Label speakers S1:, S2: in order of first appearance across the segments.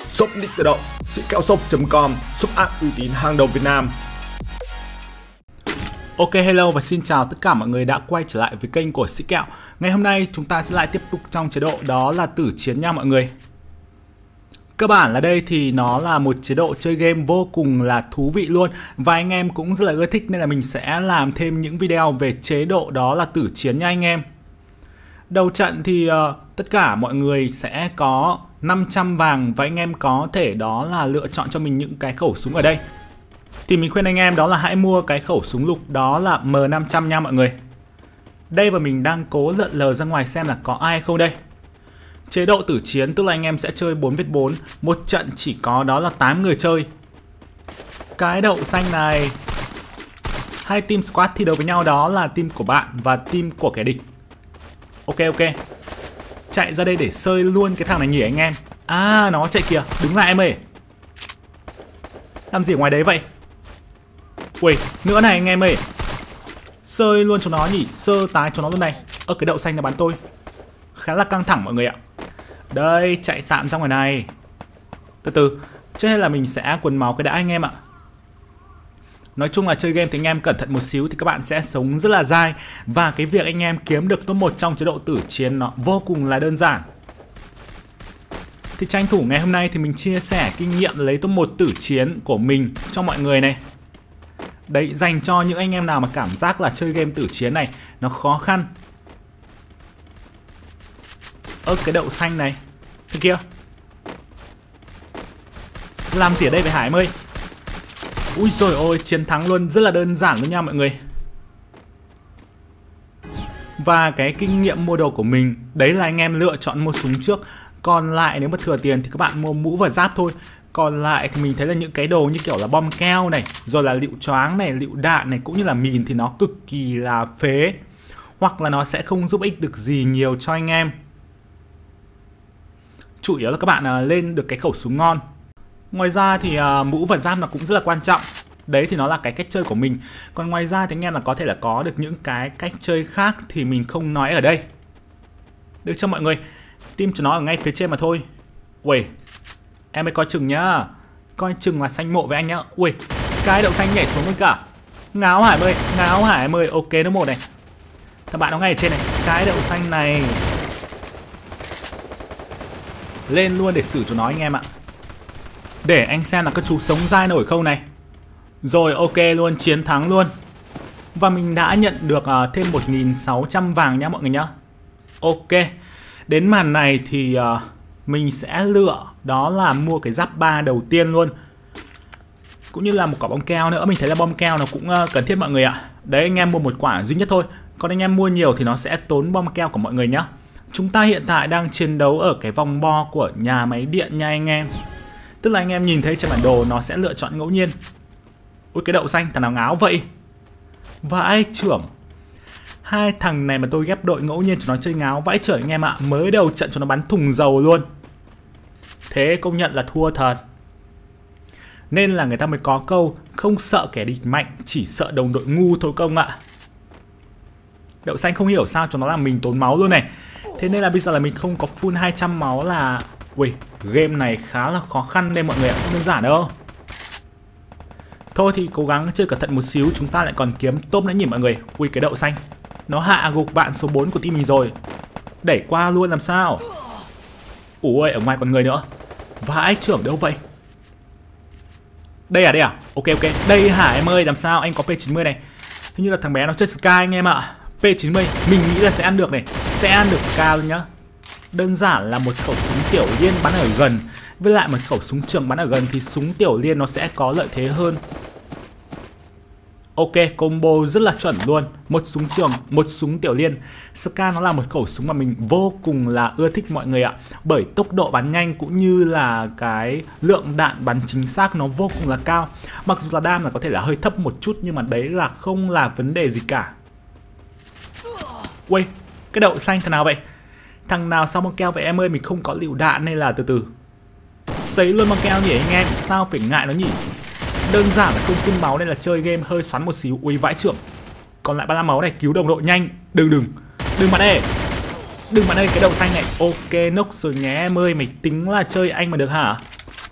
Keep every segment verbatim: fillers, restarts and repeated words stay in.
S1: Shop Nick tự động, sĩ kẹo shop chấm com, shop app uy tín hàng đầu Việt Nam.
S2: Ok, hello và xin chào tất cả mọi người đã quay trở lại với kênh của Sĩ Kẹo. Ngày hôm nay chúng ta sẽ lại tiếp tục trong chế độ đó là tử chiến nha mọi người. Cơ bản là đây thì nó là một chế độ chơi game vô cùng là thú vị luôn. Và anh em cũng rất là ưa thích nên là mình sẽ làm thêm những video về chế độ đó là tử chiến nha anh em. Đầu trận thì uh, tất cả mọi người sẽ có năm trăm vàng và anh em có thể đó là lựa chọn cho mình những cái khẩu súng ở đây. Thì mình khuyên anh em đó là hãy mua cái khẩu súng lục đó là M năm trăm nha mọi người. Đây và mình đang cố lượn lờ ra ngoài xem là có ai không đây. Chế độ tử chiến tức là anh em sẽ chơi bốn vs bốn, một trận chỉ có đó là tám người chơi. Cái đậu xanh này, hai team squad thi đấu với nhau đó là team của bạn và team của kẻ địch. Ok ok. Chạy ra đây để sơi luôn cái thằng này nhỉ anh em. À nó chạy kìa, đứng lại em ơi. Làm gì ở ngoài đấy vậy? Ui, nữa này anh em ơi. Sơi luôn cho nó nhỉ, sơ tái cho nó luôn này. Ơ cái đậu xanh nó bắn tôi. Khá là căng thẳng mọi người ạ. Đây, chạy tạm ra ngoài này. Từ từ, trước hết là mình sẽ quần máu cái đã anh em ạ. Nói chung là chơi game thì anh em cẩn thận một xíu thì các bạn sẽ sống rất là dai. Và cái việc anh em kiếm được top một trong chế độ tử chiến nó vô cùng là đơn giản. Thì tranh thủ ngày hôm nay thì mình chia sẻ kinh nghiệm lấy top một tử chiến của mình cho mọi người này. Đấy, dành cho những anh em nào mà cảm giác là chơi game tử chiến này nó khó khăn. Ơ cái đậu xanh này. Thế kia. Làm gì ở đây vậy Hải em ơi? Ui rồi ôi, chiến thắng luôn, rất là đơn giản luôn nha mọi người. Và cái kinh nghiệm mua đồ của mình, đấy là anh em lựa chọn mua súng trước. Còn lại nếu mà thừa tiền thì các bạn mua mũ và giáp thôi. Còn lại thì mình thấy là những cái đồ như kiểu là bom keo này, rồi là lựu choáng này, lựu đạn này, cũng như là mìn thì nó cực kỳ là phế. Hoặc là nó sẽ không giúp ích được gì nhiều cho anh em. Chủ yếu là các bạn lên được cái khẩu súng ngon. Ngoài ra thì uh, mũ và giáp nó cũng rất là quan trọng. Đấy thì nó là cái cách chơi của mình. Còn ngoài ra thì anh em là có thể là có được những cái cách chơi khác thì mình không nói ở đây. Được cho mọi người. Team cho nó ở ngay phía trên mà thôi. Ui, em ơi coi chừng nhá. Coi chừng là xanh mộ với anh nhá. Ui, cái đậu xanh nhảy xuống luôn cả. Ngáo Hải ơi, ngáo Hải em ơi. Ok nó một này. Thằng bạn nó ngay ở trên này. Cái đậu xanh này. Lên luôn để xử cho nó anh em ạ. Để anh xem là các chú sống dai nổi không này. Rồi ok luôn, chiến thắng luôn. Và mình đã nhận được uh, thêm một nghìn sáu trăm vàng nhá mọi người nhá. Ok. Đến màn này thì uh, mình sẽ lựa đó là mua cái giáp ba đầu tiên luôn. Cũng như là một quả bom keo nữa. Mình thấy là bom keo nó cũng uh, cần thiết mọi người ạ. Đấy anh em mua một quả duy nhất thôi. Còn anh em mua nhiều thì nó sẽ tốn bom keo của mọi người nhá. Chúng ta hiện tại đang chiến đấu ở cái vòng bo của nhà máy điện nha anh em. Tức là anh em nhìn thấy trên bản đồ nó sẽ lựa chọn ngẫu nhiên. Ui cái đậu xanh, thằng nào ngáo vậy? Vãi trưởng. Hai thằng này mà tôi ghép đội ngẫu nhiên cho nó chơi ngáo vãi trưởng anh em ạ. Mới đầu trận cho nó bắn thùng dầu luôn. Thế công nhận là thua thật. Nên là người ta mới có câu không sợ kẻ địch mạnh, chỉ sợ đồng đội ngu thôi công ạ. Đậu xanh không hiểu sao cho nó làm mình tốn máu luôn này. Thế nên là bây giờ là mình không có full hai trăm máu là... Ui, game này khá là khó khăn đây mọi người ạ, không đơn giản đâu. Thôi thì cố gắng chơi cẩn thận một xíu, chúng ta lại còn kiếm top nữa nhỉ mọi người. Ui cái đậu xanh, nó hạ gục bạn số bốn của team mình rồi. Đẩy qua luôn làm sao. Ui ở ngoài còn người nữa. Vãi trưởng đâu vậy? Đây à đây à? Ok ok, đây hả em ơi, làm sao anh có P chín mươi này. Thế như là thằng bé nó chơi Sky anh em ạ. P chín mươi, mình nghĩ là sẽ ăn được này. Sẽ ăn được Sky luôn nhá. Đơn giản là một khẩu súng tiểu liên bắn ở gần với lại một khẩu súng trường bắn ở gần thì súng tiểu liên nó sẽ có lợi thế hơn. Ok, combo rất là chuẩn luôn. Một súng trường, một súng tiểu liên. Sky nó là một khẩu súng mà mình vô cùng là ưa thích mọi người ạ. Bởi tốc độ bắn nhanh cũng như là cái lượng đạn bắn chính xác nó vô cùng là cao. Mặc dù là đam là có thể là hơi thấp một chút nhưng mà đấy là không là vấn đề gì cả. Ui, cái đậu xanh thằng nào vậy? Thằng nào sao bom keo vậy em ơi, mình không có lựu đạn nên là từ từ. Sấy luôn bom keo nhỉ anh em, sao phải ngại nó nhỉ? Đơn giản là không phun máu nên là chơi game hơi xoắn một xíu. Ui vãi trưởng. Còn lại ba mươi lăm máu này, cứu đồng đội nhanh. Đừng đừng, đừng bạn ơi. Đừng bạn ơi, cái đậu xanh này. Ok nốc rồi nhé em ơi, mày tính là chơi anh mà được hả?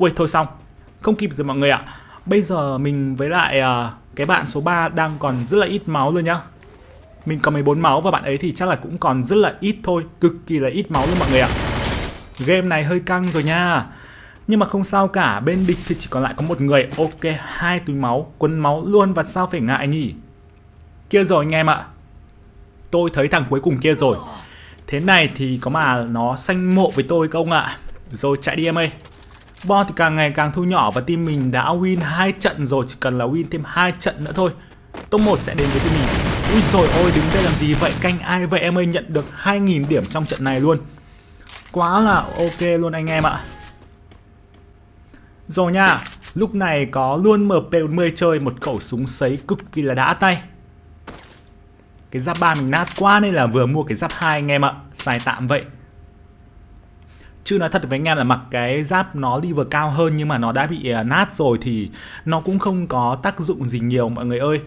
S2: Ui thôi xong, không kịp rồi mọi người ạ. Bây giờ mình với lại uh, cái bạn số ba đang còn rất là ít máu luôn nhá. Mình có mười bốn máu và bạn ấy thì chắc là cũng còn rất là ít thôi. Cực kỳ là ít máu luôn mọi người ạ. Game này hơi căng rồi nha. Nhưng mà không sao cả, bên địch thì chỉ còn lại có một người. Ok, hai túi máu, quấn máu luôn và sao phải ngại nhỉ. Kia rồi anh em ạ. Tôi thấy thằng cuối cùng kia rồi. Thế này thì có mà nó sanh mộ với tôi không ạ? Rồi chạy đi em ơi. Bo thì càng ngày càng thu nhỏ và team mình đã win hai trận rồi. Chỉ cần là win thêm hai trận nữa thôi, top một sẽ đến với team mình. Ui rồi ôi, đứng đây làm gì vậy? Canh ai vậy em ơi? Nhận được hai nghìn điểm trong trận này luôn. Quá là ok luôn anh em ạ. Rồi nha, lúc này có luôn M P bốn mươi chơi một khẩu súng sấy cực kỳ là đã tay. Cái giáp ba mình nát quá nên là vừa mua cái giáp hai anh em ạ. Xài tạm vậy. Chứ nói thật với anh em là mặc cái giáp nó level cao hơn nhưng mà nó đã bị nát rồi thì nó cũng không có tác dụng gì nhiều mọi người ơi.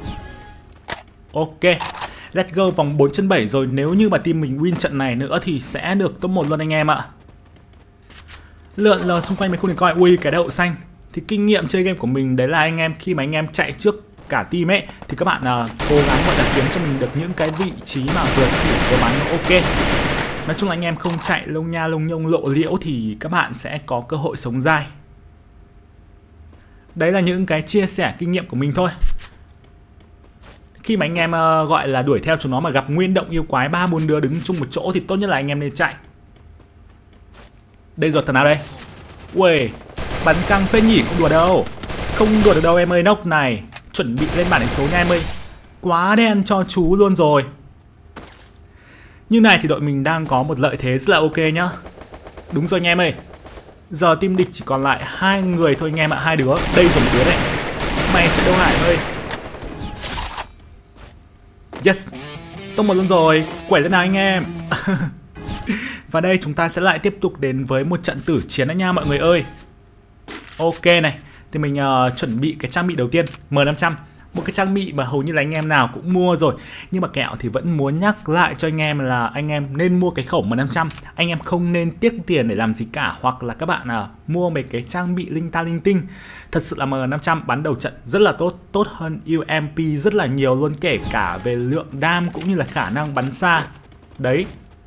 S2: Ok, let's go vòng bốn trên bảy rồi. Nếu như mà team mình win trận này nữa thì sẽ được top một luôn anh em ạ. Lượn lờ xung quanh mấy khu này coi. Ui cái đậu xanh. Thì kinh nghiệm chơi game của mình đấy là anh em khi mà anh em chạy trước cả team ấy thì các bạn uh, cố gắng gọi là kiếm cho mình được những cái vị trí mà vừa thủ vừa bắn nó ok. Nói chung là anh em không chạy lông nha lông nhông lộ liễu thì các bạn sẽ có cơ hội sống dai. Đấy là những cái chia sẻ kinh nghiệm của mình thôi. Khi mà anh em uh, gọi là đuổi theo chúng nó mà gặp nguyên động yêu quái ba bốn đứa đứng chung một chỗ thì tốt nhất là anh em nên chạy. Đây rồi, thằng nào đây? Ui, bắn căng phết nhỉ, không đùa đâu. Không đùa được đâu em ơi, nốc này. Chuẩn bị lên bảng đánh số nha em ơi. Quá đen cho chú luôn rồi. Như này thì đội mình đang có một lợi thế rất là ok nhá. Đúng rồi nha em ơi. Giờ team địch chỉ còn lại hai người thôi anh em ạ, hai đứa. Đây rồi một đứa đấy. Mày chạy đâu Hải ơi. Yes, top một luôn rồi. Quẩy lên nào anh em. Và đây chúng ta sẽ lại tiếp tục đến với một trận tử chiến nữa nha mọi người ơi. Ok này, thì mình uh, chuẩn bị cái trang bị đầu tiên M năm trăm. Một cái trang bị mà hầu như là anh em nào cũng mua rồi. Nhưng mà kẹo thì vẫn muốn nhắc lại cho anh em là anh em nên mua cái khẩu M năm trăm. Anh em không nên tiếc tiền để làm gì cả. Hoặc là các bạn uh, mua mấy cái trang bị linh ta linh tinh. Thật sự là M năm trăm bắn đầu trận rất là tốt. Tốt hơn U M P rất là nhiều luôn. Kể cả về lượng đam cũng như là khả năng bắn xa. Đấy.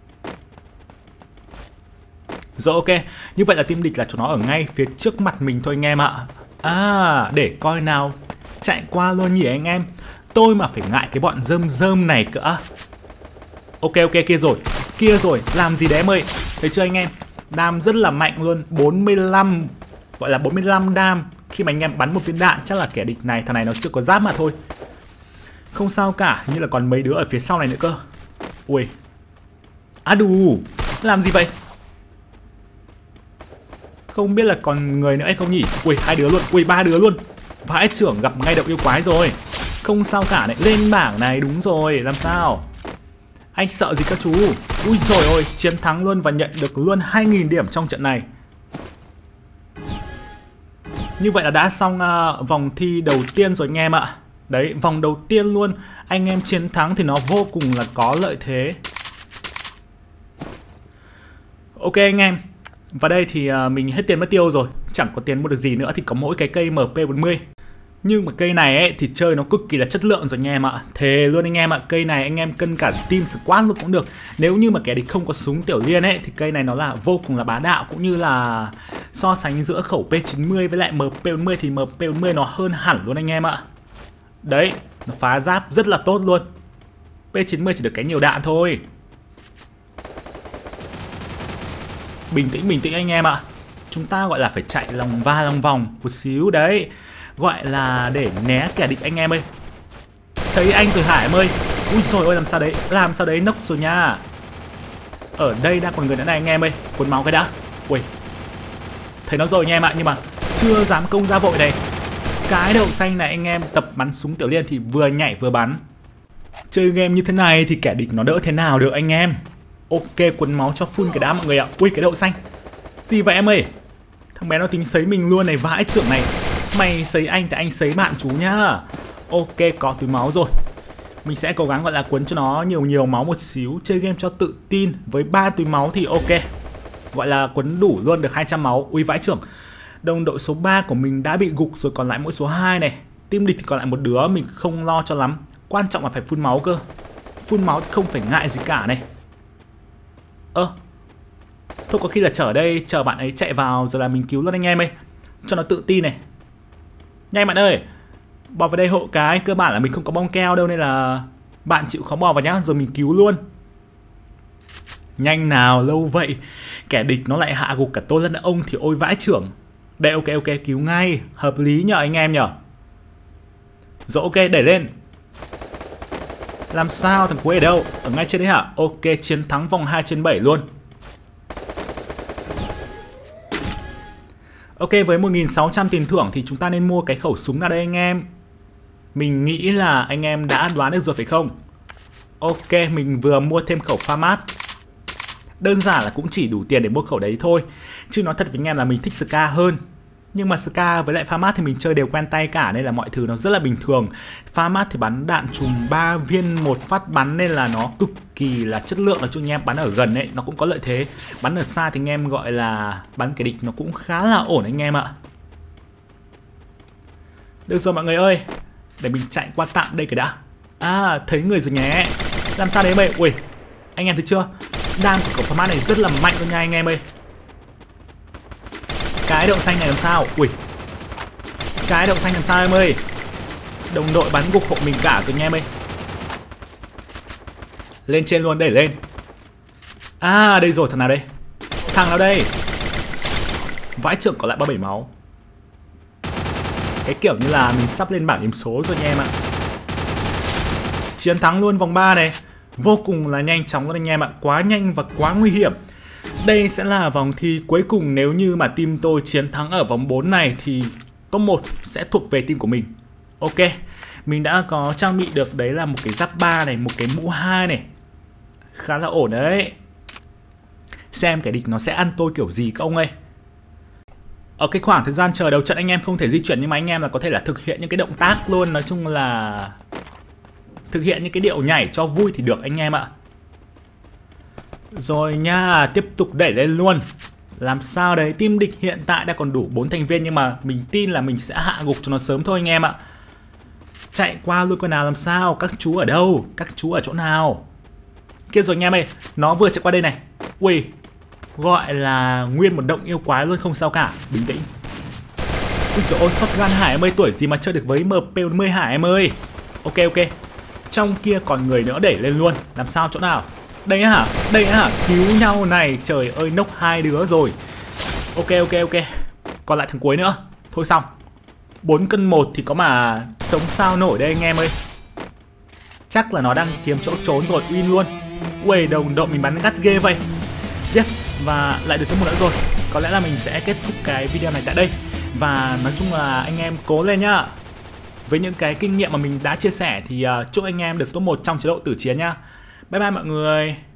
S2: Rồi ok, như vậy là team địch là chúng nó ở ngay phía trước mặt mình thôi anh em ạ. À, để coi nào. Chạy qua luôn nhỉ anh em. Tôi mà phải ngại cái bọn rơm rơm này cơ. Ok ok, kia rồi. Kia rồi, làm gì đấy em ơi. Thấy chưa anh em, đam rất là mạnh luôn. Bốn mươi lăm, gọi là bốn mươi lăm đam. Khi mà anh em bắn một viên đạn chắc là kẻ địch này, thằng này nó chưa có giáp mà thôi. Không sao cả, như là còn mấy đứa ở phía sau này nữa cơ. Ui. À đù, làm gì vậy? Không biết là còn người nữa hay không nhỉ. Ui hai đứa luôn, ui ba đứa luôn. Vãi trưởng gặp ngay động yêu quái rồi. Không sao cả này, lên bảng này, đúng rồi. Làm sao? Anh sợ gì các chú. Ui rồi ôi, chiến thắng luôn và nhận được luôn hai nghìn điểm trong trận này. Như vậy là đã xong uh, vòng thi đầu tiên rồi anh em ạ. Đấy, vòng đầu tiên luôn. Anh em chiến thắng thì nó vô cùng là có lợi thế. Ok anh em. Và đây thì uh, mình hết tiền mất tiêu rồi. Chẳng có tiền mua được gì nữa thì có mỗi cái cây M P bốn mươi. Nhưng mà cây này ấy, thì chơi nó cực kỳ là chất lượng rồi anh em ạ. Thề luôn anh em ạ. Cây này anh em cân cả team squad luôn cũng được. Nếu như mà kẻ địch không có súng tiểu liên ấy thì cây này nó là vô cùng là bá đạo. Cũng như là so sánh giữa khẩu P chín mươi với lại M P bốn mươi thì M P bốn mươi nó hơn hẳn luôn anh em ạ. Đấy, nó phá giáp rất là tốt luôn. P chín mươi chỉ được cái nhiều đạn thôi. Bình tĩnh bình tĩnh anh em ạ. Chúng ta gọi là phải chạy lòng va lòng vòng một xíu đấy. Gọi là để né kẻ địch anh em ơi. Thấy anh rồi Hải em ơi. Ui rồi ôi, làm sao đấy. Làm sao đấy, nốc rồi nha. Ở đây đang còn người nữa này anh em ơi. Cuốn máu cái đã. Ui, thấy nó rồi anh em ạ. Nhưng mà chưa dám công ra vội này. Cái đậu xanh này anh em tập bắn súng tiểu liên thì vừa nhảy vừa bắn. Chơi game như thế này thì kẻ địch nó đỡ thế nào được anh em. Ok, cuốn máu cho full cái đá mọi người ạ. Ui cái đậu xanh. Gì vậy em ơi. Thằng bé nó tính sấy mình luôn này. Vãi trưởng này. Mày sấy anh thì anh sấy bạn chú nhá. Ok, có túi máu rồi. Mình sẽ cố gắng gọi là cuốn cho nó nhiều nhiều máu một xíu. Chơi game cho tự tin. Với ba túi máu thì ok. Gọi là cuốn đủ luôn được hai trăm máu. Ui vãi trưởng. Đồng đội số ba của mình đã bị gục rồi, còn lại mỗi số hai này. Team địch thì còn lại một đứa, mình không lo cho lắm. Quan trọng là phải phun máu cơ. Phun máu thì không phải ngại gì cả này. Ơ, thôi có khi là chờ đây, chờ bạn ấy chạy vào rồi là mình cứu luôn anh em ơi, cho nó tự tin này. Nhanh bạn ơi, bò vào đây hộ cái. Cơ bản là mình không có bong keo đâu nên là bạn chịu khó bò vào nhá, rồi mình cứu luôn. Nhanh nào, lâu vậy. Kẻ địch nó lại hạ gục cả tôi lẫn ông thì ôi vãi trưởng. Đây, ok ok, cứu ngay. Hợp lý nhờ anh em nhở. Rồi ok, đẩy lên. Làm sao, thằng cuối ở đâu? Ở ngay trên đấy hả? Ok, chiến thắng vòng hai trên bảy luôn. Ok, với một nghìn sáu trăm tiền thưởng thì chúng ta nên mua cái khẩu súng nào đây anh em? Mình nghĩ là anh em đã đoán được rồi phải không? Ok, mình vừa mua thêm khẩu Famas. Đơn giản là cũng chỉ đủ tiền để mua khẩu đấy thôi. Chứ nói thật với anh em là mình thích Ska hơn. Nhưng mà Ska với lại Famas thì mình chơi đều quen tay cả, nên là mọi thứ nó rất là bình thường. Famas thì bắn đạn chùm ba viên một phát bắn nên là nó cực kỳ là chất lượng. Nói chung anh em bắn ở gần ấy nó cũng có lợi thế. Bắn ở xa thì anh em gọi là bắn kẻ địch nó cũng khá là ổn anh em ạ. Được rồi mọi người ơi, để mình chạy qua tạm đây cái đã. À, thấy người rồi nhé. Làm sao đấy mày? Ui, anh em thấy chưa? Đam của khẩu Famas này rất là mạnh luôn nha anh em ơi. Cái đậu xanh này làm sao? Ui, cái đậu xanh làm sao em ơi? Đồng đội bắn gục hộ mình cả rồi nha em ơi. Lên trên luôn, đẩy lên. À, đây rồi, thằng nào đây? Thằng nào đây? Vãi trưởng, có lại ba mươi bảy máu. Cái kiểu như là mình sắp lên bảng điểm số rồi nha em ạ. Chiến thắng luôn vòng ba này. Vô cùng là nhanh chóng luôn anh em ạ. Quá nhanh và quá nguy hiểm. Đây sẽ là vòng thi cuối cùng. Nếu như mà team tôi chiến thắng ở vòng bốn này thì top một sẽ thuộc về team của mình. Ok, mình đã có trang bị được đấy là một cái giáp ba này, một cái mũ hai này. Khá là ổn đấy. Xem kẻ địch nó sẽ ăn tôi kiểu gì các ông ơi. Ở cái khoảng thời gian chờ đầu trận anh em không thể di chuyển, nhưng mà anh em là có thể là thực hiện những cái động tác luôn. Nói chung là thực hiện những cái điệu nhảy cho vui thì được anh em ạ. Rồi nha, tiếp tục đẩy lên luôn. Làm sao đấy, team địch hiện tại đã còn đủ bốn thành viên, nhưng mà mình tin là mình sẽ hạ gục cho nó sớm thôi anh em ạ. Chạy qua luôn con nào làm sao? Các chú ở đâu? Các chú ở chỗ nào? Kia rồi anh em ơi, nó vừa chạy qua đây này. Ui, gọi là nguyên một động yêu quái luôn, không sao cả, bình tĩnh. Ui dồi ôi, shotgun Hải em ơi, tuổi gì mà chơi được với em pê bốn mươi Hải em ơi. Ok ok, trong kia còn người nữa, đẩy lên luôn. Làm sao, chỗ nào? Đây hả? Đây hả? Cứu nhau này, trời ơi, nốc hai đứa rồi. Ok ok ok, còn lại thằng cuối nữa. Thôi xong, bốn cân một thì có mà sống sao nổi đây anh em ơi. Chắc là nó đang kiếm chỗ trốn rồi, win luôn. Ui, đồng đội mình bắn gắt ghê vậy. Yes, và lại được cái một nữa rồi. Có lẽ là mình sẽ kết thúc cái video này tại đây. Và nói chung là anh em cố lên nhá. Với những cái kinh nghiệm mà mình đã chia sẻ thì uh, chúc anh em được top một trong chế độ tử chiến nhá. Bye bye mọi người.